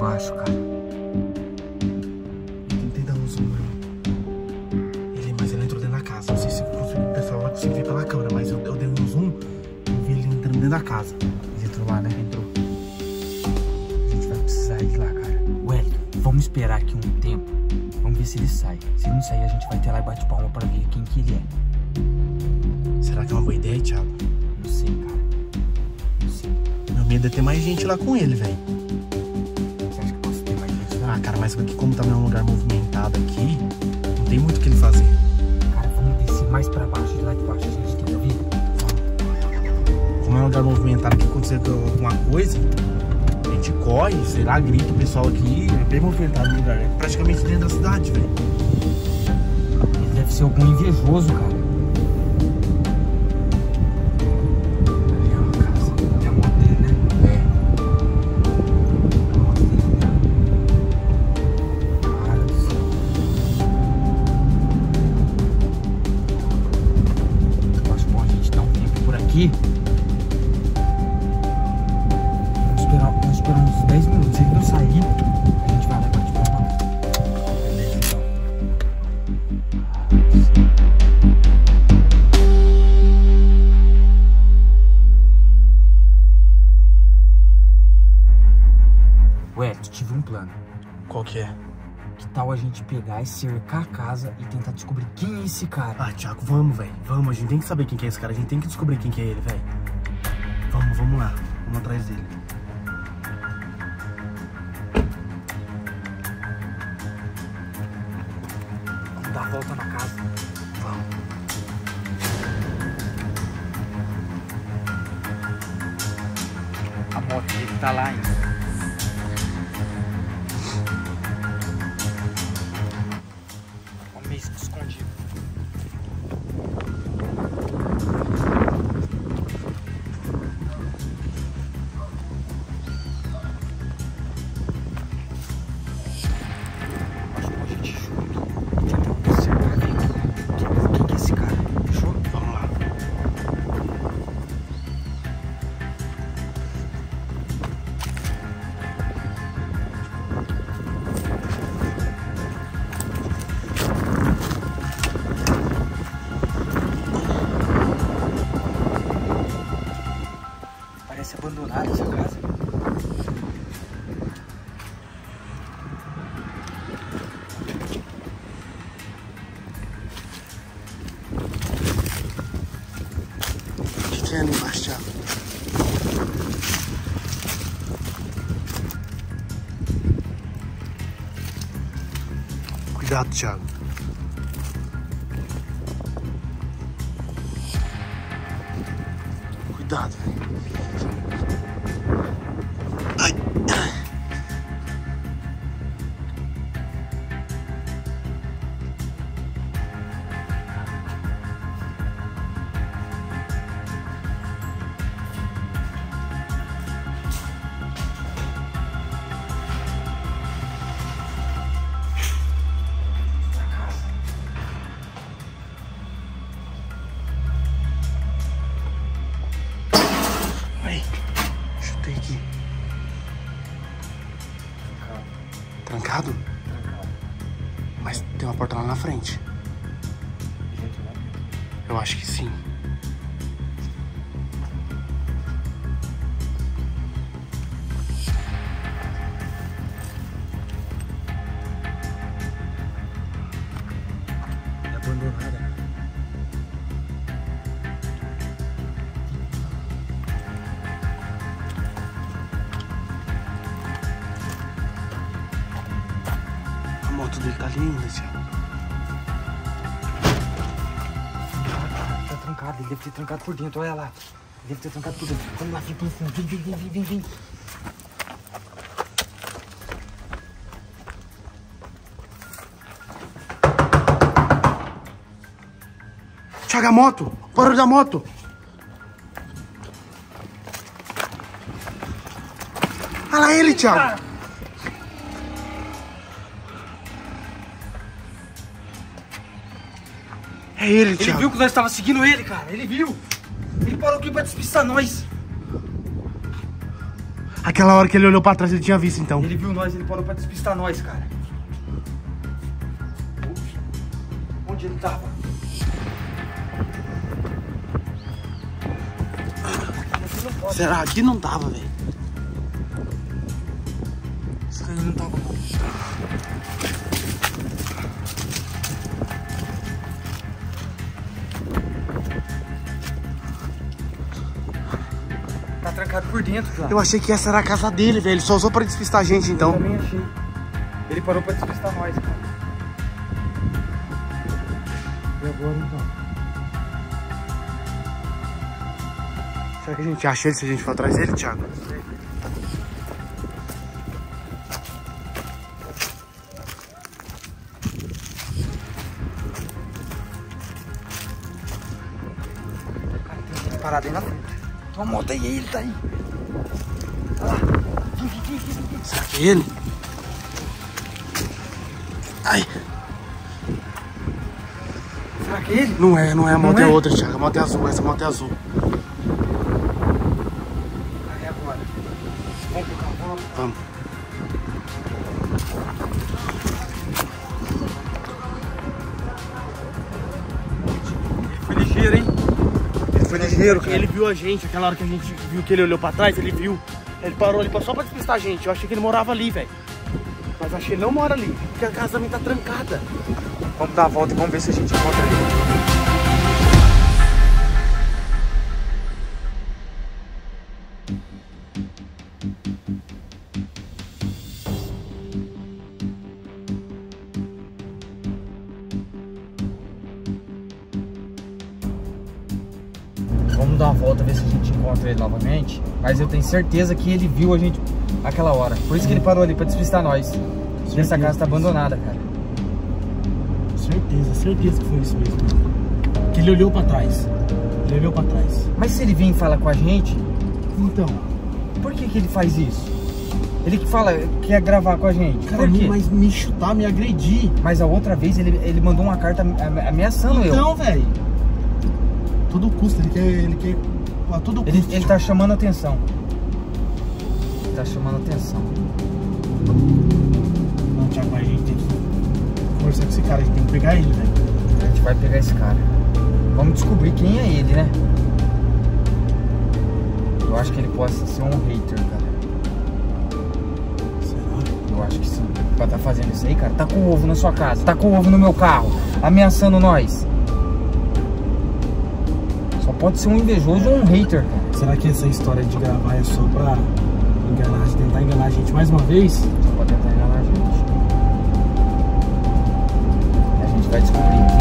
baixo, cara. Eu tentei dar um zoom aí. Mas ele entrou dentro da casa. Não sei se o pessoal vai conseguir ver pela câmera, mas eu dei um zoom e vi ele entrando dentro da casa. Ele entrou lá, né? Entrou. A gente vai precisar ir lá, cara. Ué, vamos esperar aqui um tempo. Vamos ver se ele sai. Se ele não sair, a gente vai até lá e bate palma pra ver quem que ele é. Será que é uma boa ideia, Thiago? Não sei, cara. Não sei. Meu medo é ter mais gente lá com ele, velho. Você acha que posso ter mais gente lá? Ah, cara, mas aqui como tá um lugar movimentado aqui, não tem muito o que ele fazer. Cara, vamos descer mais pra baixo. De lá de baixo a gente tenta vir. Como é um lugar movimentado, que acontecer alguma coisa, a gente corre, sei lá, grita o pessoal aqui. É bem movimentado o lugar, é praticamente dentro da cidade, velho. Ele deve ser algum invejoso, cara. Ali é uma casa. É a moto dele, né? É. A moto dele, né? Cara do céu. Eu acho bom a gente dar um tempo por aqui. Vamos esperar uns 10 minutos. Se ele não sair, a gente vai lá e bate palma. Beleza, então. Ué, eu tive um plano. Qual que é? Que tal a gente pegar e cercar a casa e tentar descobrir quem é esse cara? Ah, Thiago, vamos, velho. Vamos, a gente tem que saber quem que é esse cara. A gente tem que descobrir quem que é ele, velho. Vamos lá. Vamos atrás dele. Vamos dar a volta na casa. Vamos. A moto dele tá lá ainda. Vamos meio escondido. Acho que a gente junto. Tentar observar quem que é esse cara. Fechou? Vamos lá. Parece abandonada essa casa. O que tem ali embaixo, Thiago? Cuidado, Thiago. Cuidado, velho. Ai. Ai. Chutei aqui. Trancado? Trancado. Mas tem uma porta lá na frente. Eu acho que sim. É abandonada. A moto dele tá ali ainda, Thiago. Tá trancado, ele deve ter trancado por dentro, olha lá. Ele deve ter trancado por dentro. Vamos lá, vem pro fundo. Vem. Thiago, a moto! Barulho da moto! Olha lá ele, Thiago! É ele, Ele Thiago. viu que nós estávamos seguindo ele, cara. Ele viu. Ele parou aqui pra despistar nós. Aquela hora que ele olhou pra trás, ele tinha visto, então. Ele viu nós, ele parou pra despistar nós, cara. Onde ele tava? Será? Aqui não tava, velho. Isso aí não tava, não. Tá trancado por dentro, já. Eu achei que essa era a casa dele, velho. Ele só usou pra despistar a gente, então. Eu também achei. Ele parou pra despistar nós, cara. E agora, então? Será que a gente acha ele se a gente for atrás dele, Thiago? Tem parado aí na frente. Toma uma moto aí, ele tá aí. Olha lá. Vem. Será que é ele? Ai. Será que é ele? Não é a moto, Não é é? outra, Thiago. A moto é azul, essa moto é azul. Aí agora. Vamos pro carro, vamos. Vamos. Foi ligeiro, hein? Ele foi ligeiro, cara. Ele viu a gente, aquela hora que a gente viu que ele olhou pra trás, ele viu. Ele parou ali só pra despistar a gente. Eu achei que ele morava ali, velho. Mas achei que ele não mora ali, porque a casa também tá trancada. Vamos dar a volta e vamos ver se a gente encontra ele. Vamos dar uma volta, ver se a gente encontra ele novamente. Mas eu tenho certeza que ele viu a gente aquela hora. Por isso que ele parou ali, pra despistar nós. Essa casa tá abandonada, cara. Certeza que foi isso mesmo. Que ele olhou pra trás. Ele olhou pra trás. Mas se ele vem e fala com a gente, Então, por que ele faz isso? Ele que fala, quer gravar com a gente. cara, Por quê? mas me chutar, me agredir. Mas a outra vez ele mandou uma carta ameaçando eu. Então, velho. Todo custo, ele quer a todo custo. Ele tá chamando atenção. Ele tá chamando atenção. Não, Thiago, mas a gente tem que conversar com esse cara, a gente tem que pegar ele, velho. A gente vai pegar esse cara. Vamos descobrir quem é ele, né? Eu acho que ele pode ser um hater, cara. Será? Eu acho que sim. Pra tá fazendo isso aí, cara. Tá com ovo na sua casa, tá com ovo no meu carro, ameaçando nós. Só pode ser um invejoso ou um hater, cara. Será que essa história de gravar é só pra enganar, tentar enganar a gente mais uma vez? Só pode tentar enganar a gente. A gente vai descobrir.